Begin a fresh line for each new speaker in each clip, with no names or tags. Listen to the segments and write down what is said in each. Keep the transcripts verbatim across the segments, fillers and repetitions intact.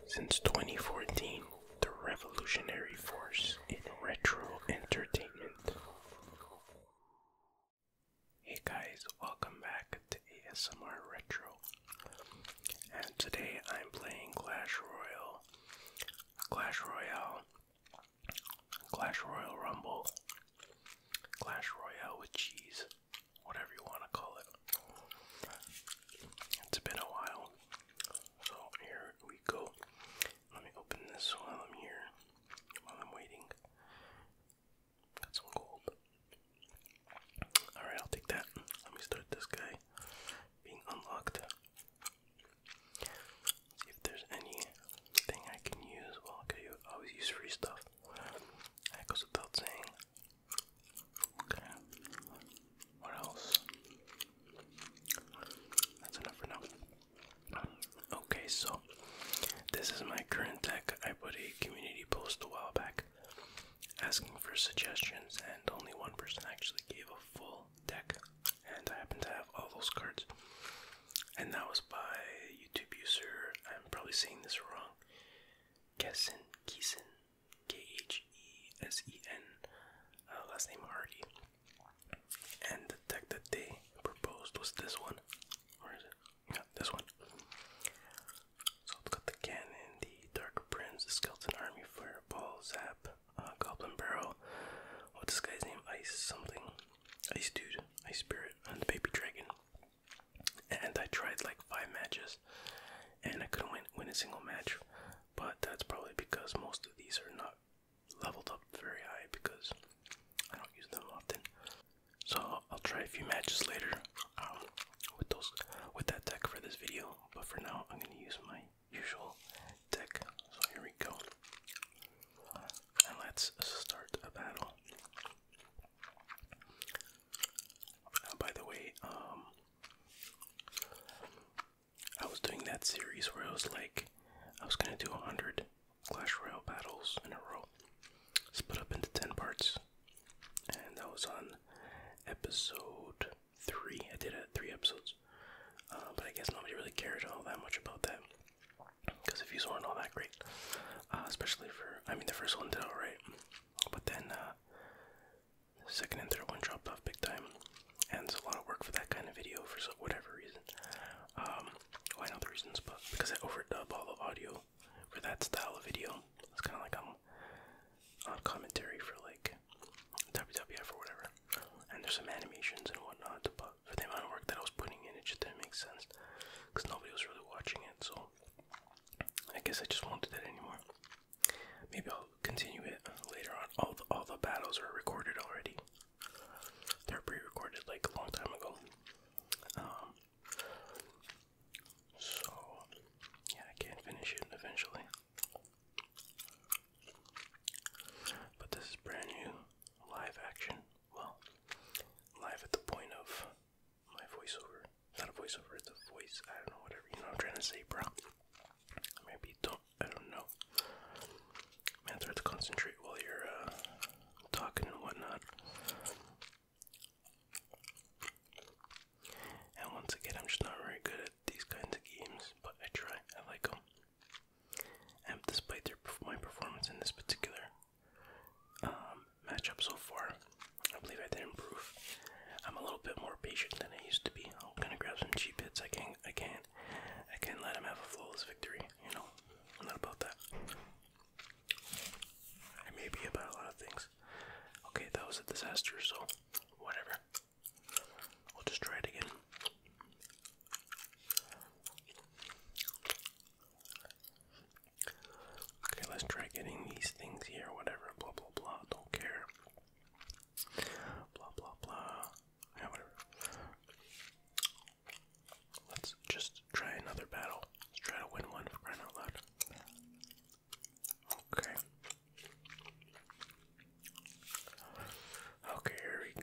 Since twenty fourteen, the revolutionary force in retro entertainment. Hey guys, welcome back to A S M R Retro. And today I'm playing Clash Royale, Clash Royale, Clash Royale Rumble, Clash Royale with cheese, whatever you want to call it. It's been a while, so here we go. Let me open this while I'm here, while I'm waiting. Got some gold. Alright, I'll take that. Let me start this guy being unlocked. See if there's anything I can use. Well, okay, you always use free stuff. That goes without saying. Okay. What else? That's enough for now. Okay, so this is my current deck. I put a community post a while back asking for suggestions, and only one person actually gave a full deck, and I happen to have all those cards. And that was by YouTube user, I'm probably saying this wrong, Kessen, Kessen, K H E S E N, uh, last name Hardy. And the deck that they proposed was this one. Where is it? Yeah, this one. So it's got the cannon, the Dark Prince, the Skeleton Army, Fireball, Zap, uh, Goblin Barrel. What's this guy's name? Ice something. Ice Dude, Ice Spirit, and the Baby Dragon. And I tried like five matches, and I couldn't win, win a single match. But that's probably because most of these are not leveled up very high because I don't use them often. So I'll, I'll try a few matches later um, with those with that deck for this video. But for now, I'm going to use my usual deck. So here we go, and let's start a battle. Uh, by the way, um, I was doing that series where I was like, I was going to do a hundred Clash Royale battles in a row, split up into ten parts, and that was on episode three. I did it at three episodes, uh, but I guess nobody really cared all that much about that, because the views weren't all that great, uh, especially for, I mean, the first one did alright, but then uh, the second and third one dropped off big time, and there's a lot of work for that kind of video for so, whatever reason. Um, well, I know the reasons, but because I overdub all the audio for that style of video, it's kind of like I'm on commentary for like W W F or whatever, and there's some animations and whatnot, but for the amount of work that I was putting in, it just didn't make sense, because nobody was really watching it, so I guess I just won't do that anymore. Maybe I'll continue it later on. All the, all the battles are recorded already. They're pre-recorded like a long time ago. Um, so, yeah, I can finish it eventually. But this is brand new, live action. Well, live at the point of my voiceover. Not a voiceover, it's a voice. I don't know, whatever. You know what I'm trying to say, bro. Maybe don't, I don't know. Man, it's hard to concentrate while you're uh, talking and whatnot. And once again, I'm just not very good at these kinds of games, but I try. I like them. And despite their, my performance in this particular um, matchup so far, I believe I did improve. I'm a little bit more patient than I used to be. I'm gonna grab some cheap hits. I can't, I can't, I can't let him have a flawless victory. You know, I'm not about that. I may be about a lot of things. Okay, that was a disaster, so whatever. We'll just try it again. Okay, let's try getting these things here, whatever, blah blah blah, don't care. Blah blah blah. Yeah, whatever. Let's just try another battle. Let's try to win one for crying out loud. Okay. Okay, here we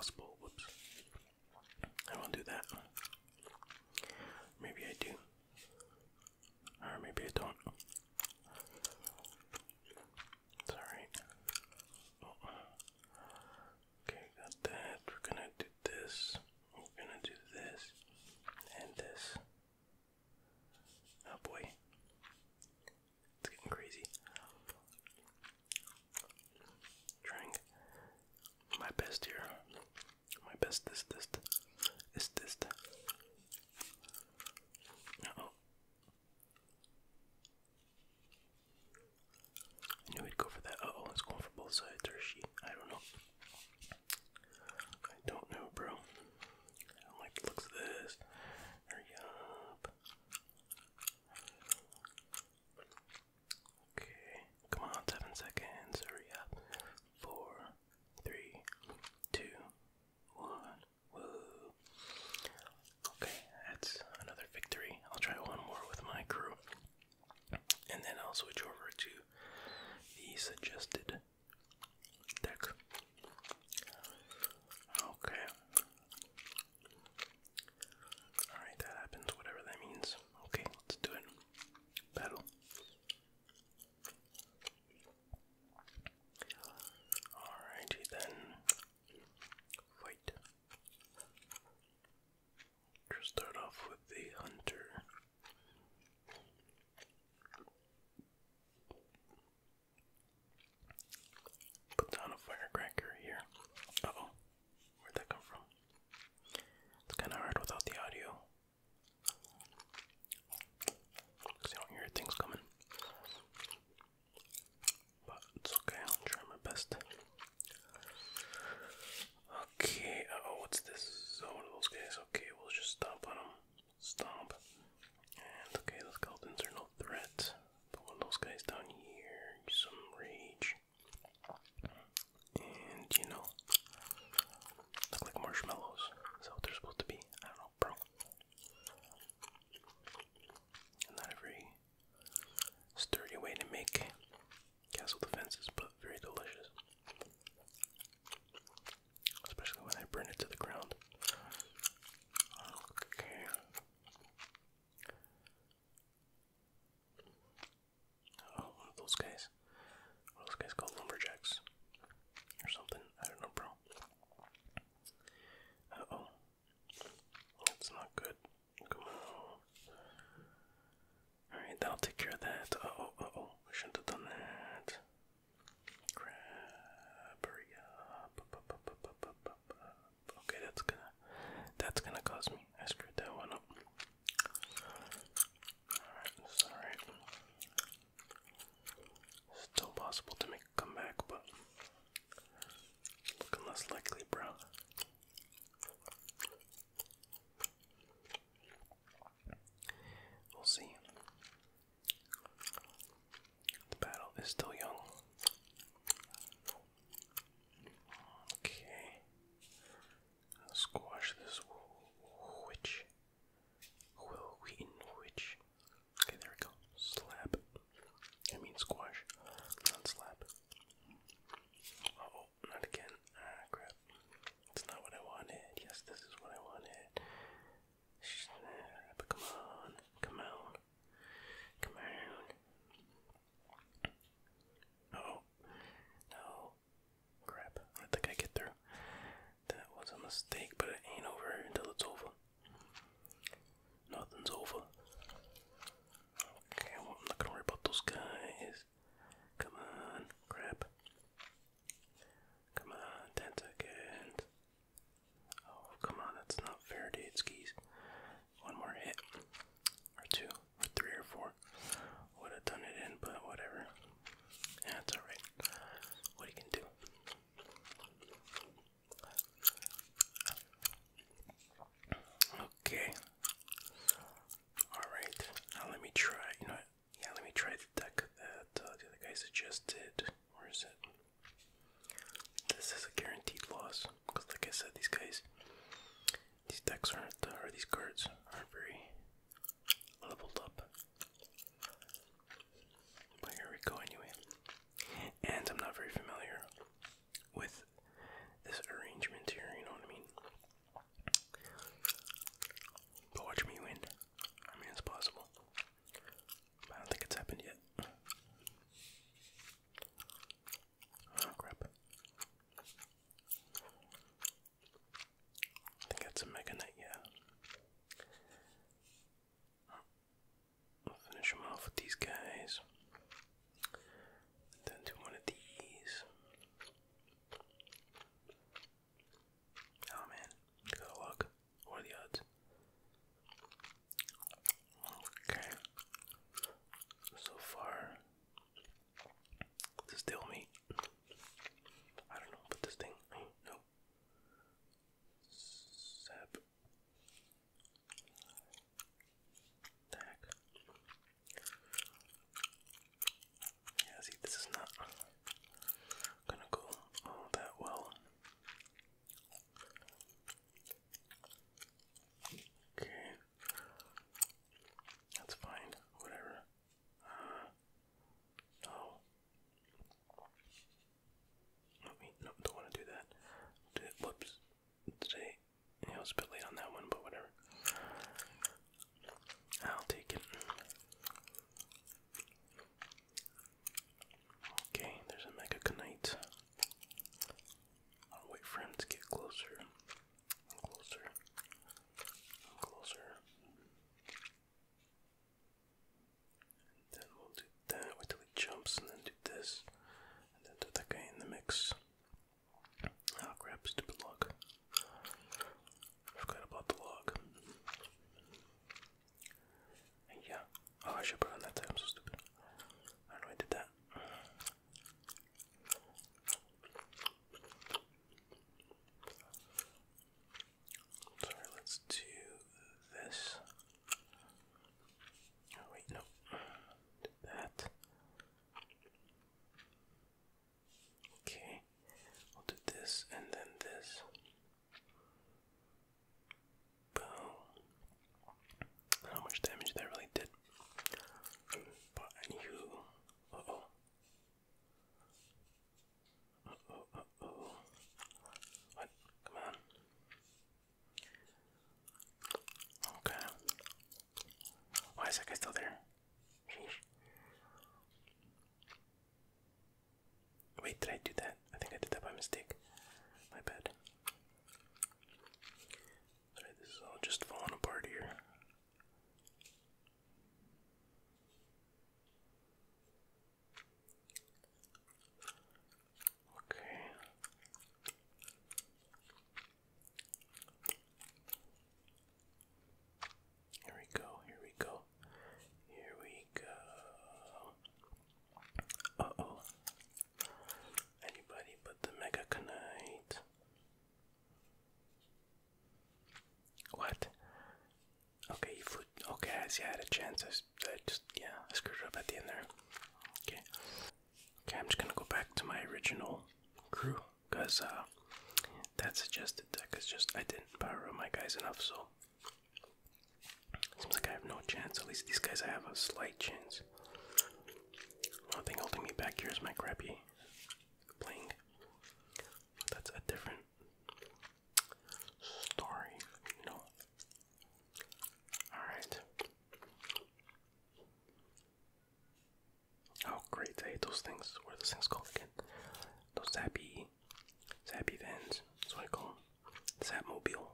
possible. Whoops. I don't do that. Maybe I do. Or maybe I don't. It's alright. Oh. Okay, got that. We're gonna do this. We're gonna do this. And this. Oh boy. It's getting crazy. Trying my best here. My best this this this this. Uh-oh. I knew he'd go for that. Uh-oh, it's going for both sides, or she. I don't know. I don't know, bro. I don't like the looks of this. Hurry up. Okay, come on, seven seconds. Hurry up. Four, three, two, one. Woo. Okay, that's another victory. I'll try one more with my crew. And then I'll switch over to the suggested deck. Okay. Alright, that happens, whatever that means. Okay, let's do it. Battle. Alrighty then. Fight. Just start off with the hunter. Put down a firecracker here. Uh-oh. Where'd that come from? It's kinda hard without the audio. Because you don't hear things coming. But it's okay, I'll try my best. Okay, uh-oh, what's this? Oh, one of those guys. Okay, we'll just stomp on them. Stomp. And okay, the skeletons are no threat. Put one of those guys down here. Use some rage. And, you know, look like marshmallows. Is that what they're supposed to be? I don't know, bro. Not a very sturdy way to make castle defenses, but very delicious. Especially when I burn it to the ground. Okay. Oh, one of those guys. One of those guys called lumberjacks. Or something. I don't know, bro. Uh-oh. That's not good. Come on. Alright, that'll take care of that. Uh-oh, uh-oh. I shouldn't have done that. Crap. Hurry up. Okay, that's gonna... That's gonna cause me. I screwed that one up. Alright, that's alright. Still possible to make a comeback, but looking less likely, bro. We'll see. The battle is still young. Okay. I'll squash this witch. Will Wheaton witch. Okay, there we go. Slap. I mean squash. Not slap. Uh oh, not again. Ah, crap. It's not what I wanted. Yes, this is what I wanted. Snap. Come on. Come on. Come on. Uh oh. No. Crap. I think I get through. That was a mistake, but it ain't over until it's over. Nothing's over. Okay, well, I'm not gonna worry about those guys. Come on, crap. Come on, ten seconds. Oh, come on, that's not fair, dude, skis. One more hit. Or two, or three, or four. Would have done it in, but whatever. Yeah, it's alright. What you can do. see I had a chance. I, I just, yeah, I screwed it up at the end there. Okay. Okay, I'm just gonna go back to my original crew, because uh, that suggested deck is just, I didn't power up my guys enough, so seems like I have no chance. At least these guys I have a slight chance. One thing holding me back here is my crappy playing. That's a different story, you know. Alright. Oh great, I hate those things. What are those things called again? Those zappy, zappy vans. That's what I call them. Zapmobile.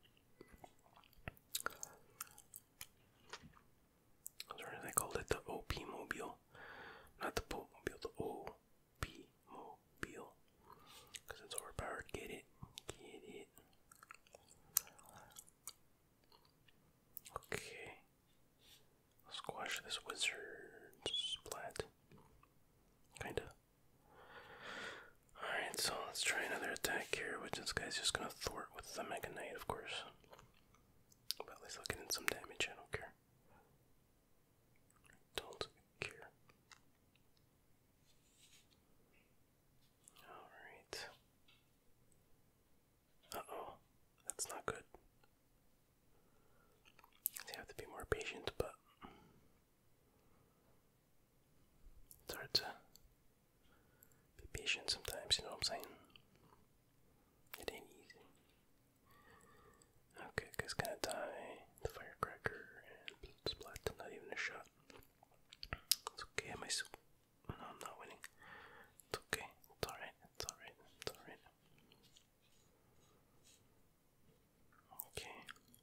Or as I called it, the O P mobile. Not the boat mobile, the O P mobile. Because it's overpowered. Get it? Get it? Okay. Let's squash this wizard splat. Kinda. Alright, so let's try another attack here, which this guy's just gonna thwart with the Mega Knight, of course. But at least I'll get in some damage, I don't care. Don't care. Alright. Uh-oh. That's not good. You have to be more patient, but it's hard to be patient sometimes, you know what I'm saying? It ain't easy. Okay, guy's gonna die. The firecracker and splat. Not even a shot. It's okay, am I so no, I'm not winning. It's okay. It's alright. It's alright. It's alright. Okay.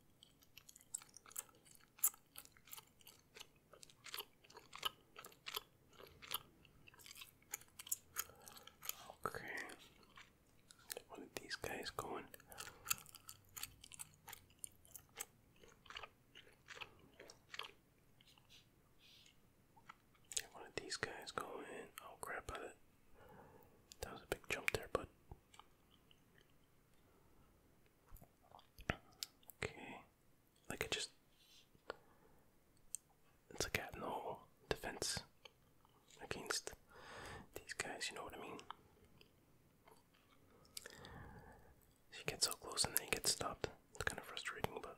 Okay. Get one of these guys going. Get one of these guys going. Oh crap, I, that was a big jump there, but okay. Like I just, it's like I have no defense against these guys, you know what I mean? You get so close and then you get stopped. It's kind of frustrating, but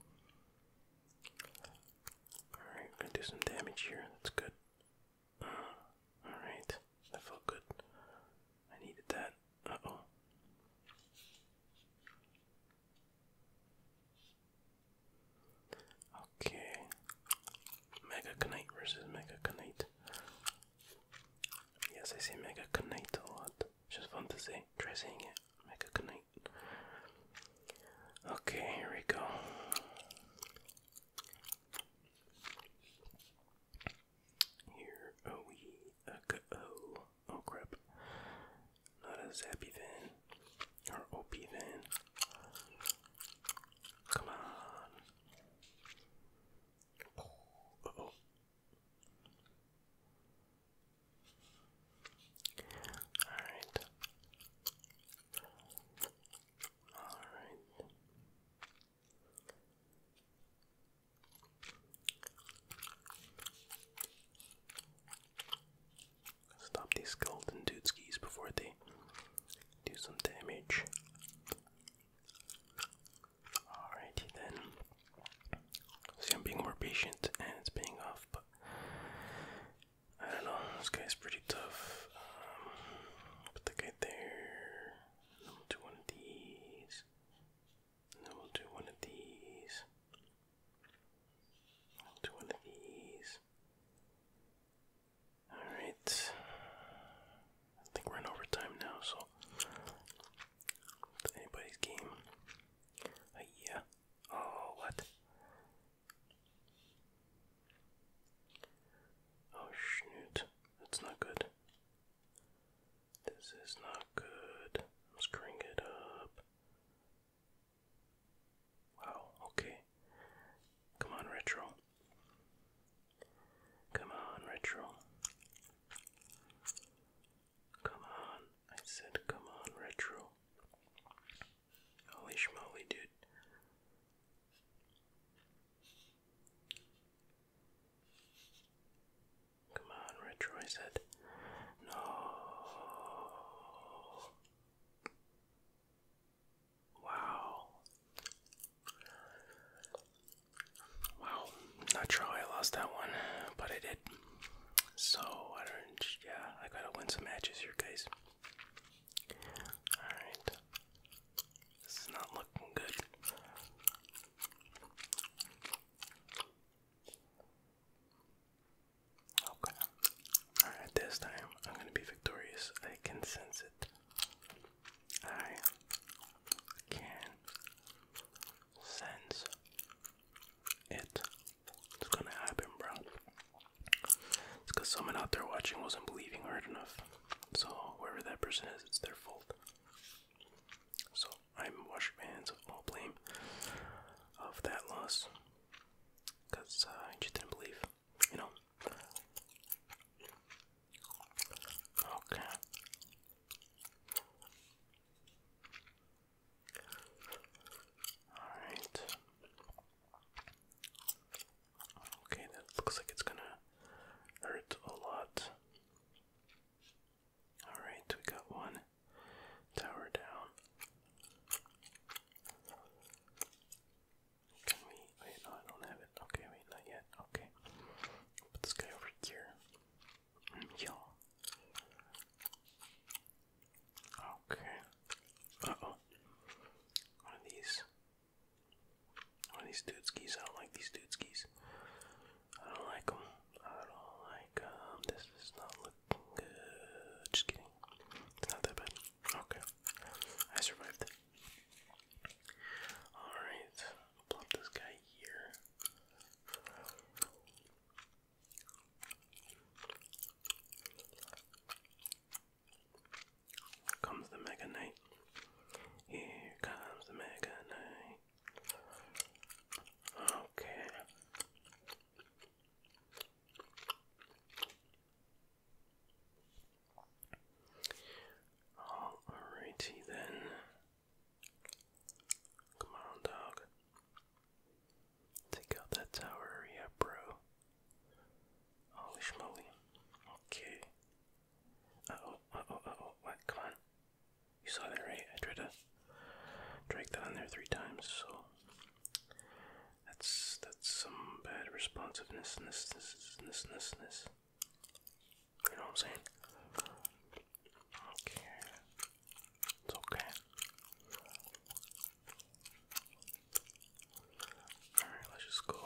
alright, we're gonna do some damage here. That's good. Uh, alright, that felt good. I needed that. Uh oh. Okay. Mega Knight versus Mega Knight. Yes, I say Mega Knight a lot. It's just fun to say. Try saying it. Mega Knight. Okay, here we go. Here oh we uh, go. Oh crap. Not a zappy van. Or O P van. Come on. Uh oh. Alright. watching wasn't believing hard enough. So whoever that person is, it's their fault. So I'm wash your hands of all blame of that loss, because uh, I just didn't believe, you know. Okay. Alright. Okay, that looks like it's gonna hurt a lot. Alright, we got one tower down. Can we, wait, no, I don't have it. Okay, wait, not yet. Okay. Put this guy over here. Yo. Okay. Uh-oh. One of these. One of these dude skis. I don't like these dude skis. I don't like them. I don't like them. This is not looking good. Just kidding. It's not that bad. Okay. I survived. Alright. Plop this guy here. Here comes the Mega Knight. Here comes the Mega Knight. Okay. Alrighty then. Come on, dog. Take out that tower, yeah, bro. Holy schmoly. Okay. Uh oh, uh oh, uh oh. What? Come on. You saw that, right? I tried to drag that on there three times, so that's that's some bad responsiveness, this, this, this, this, this. You know what I'm saying? Okay. It's okay. Alright, let's just go.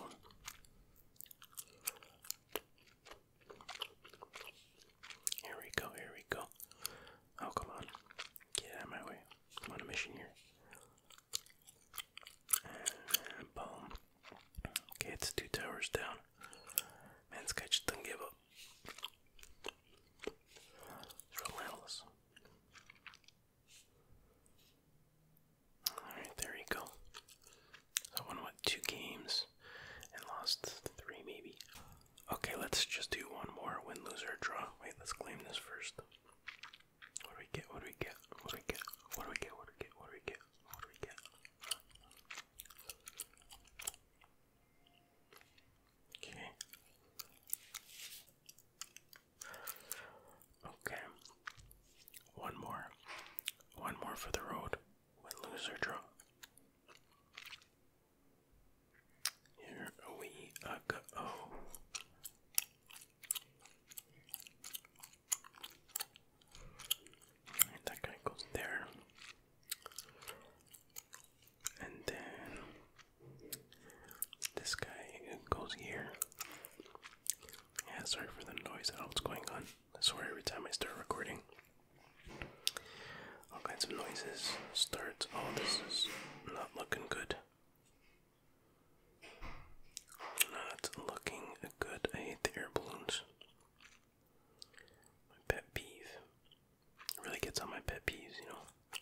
Here we go, here we go. Oh, come on. Get out of my way. I'm on a mission here. And boom. Okay, it's two towers down. Man, this guy just doesn't give up. It's relentless. Alright, there you go. So I won, what, two games and lost three maybe. Okay, let's just do one more win, lose, or draw. Wait, let's claim this first. What do we get? What do we get? What do we get? What do we get? What do we get? What do we get? What do we get? Okay. Okay. One more. One more for the road. Win, lose, or draw. Here we uh, go. Oh. And that guy goes there. And then this guy goes here. Yeah, sorry for the noise. I don't know what's going on. I swear every time I start recording, all kinds of noises start. Oh, this is not looking good. Not looking good. I hate the air balloons. My pet peeve. It really gets on my pet peeves, you know.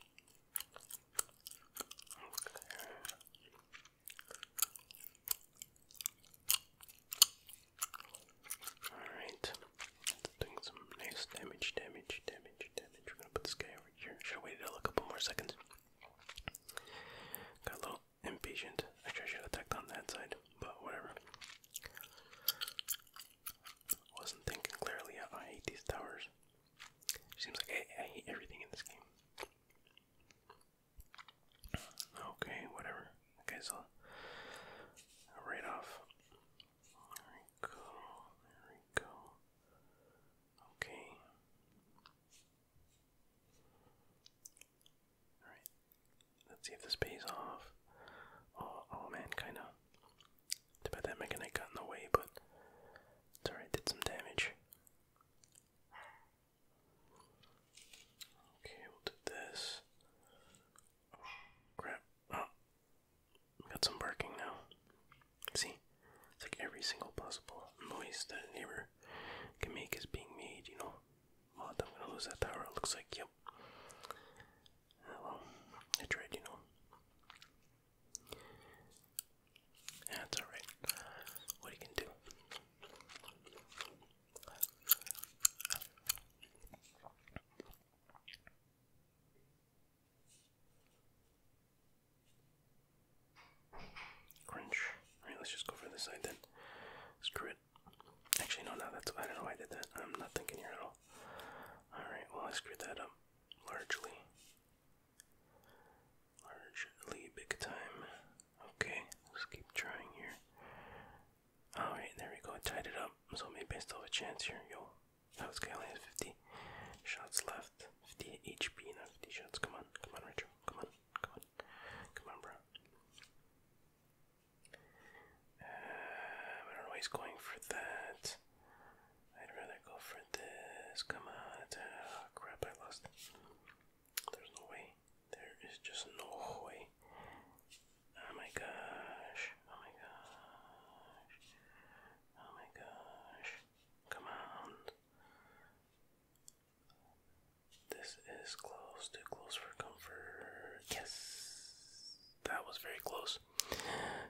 Alright. Doing some nice damage, damage, damage, damage. We're gonna put this guy over here. Should have waited a couple more seconds. Got a little impatient. Actually, I should have attacked on that side, but whatever. Wasn't thinking clearly. I hate these towers. Seems like I, I hate everything in this game. Okay, whatever. Okay, so right off. There we go. There we go. Okay. Alright. Let's see if this pays off. Oh, oh man, kinda. Too bad that Mega Knight got in the way, but it's alright, did some damage. Okay, we'll do this. Oh, crap. Oh. Got some barking now. See? It's like every single possible noise that a neighbor can make is being made, lose that tower, it looks like. Yep. Oh, well, I tried, you know. Yeah, it's alright. What you can do. Crunch. Alright, let's just go for this side then. Screw it. Actually, no, no, that's, I don't know why I did that. I'm not thinking here at all. Alright, well, I screwed that up. Largely. Largely big time. Okay, let's keep trying here. Alright, there we go. I tied it up. So maybe I still have a chance here. Yo. That was only has fifty shots left. fifty H P, not fifty shots. Come on. Come on, Retro. Come on. Come on. Come on, bro. Uh, I don't know why he's going for that. I'd rather go for this. Come on. Oh, crap, I lost. There's no way. There is just no way. Oh my gosh. Oh my gosh. Oh my gosh. Come on. This is close. Too close for comfort. Yes. That was very close.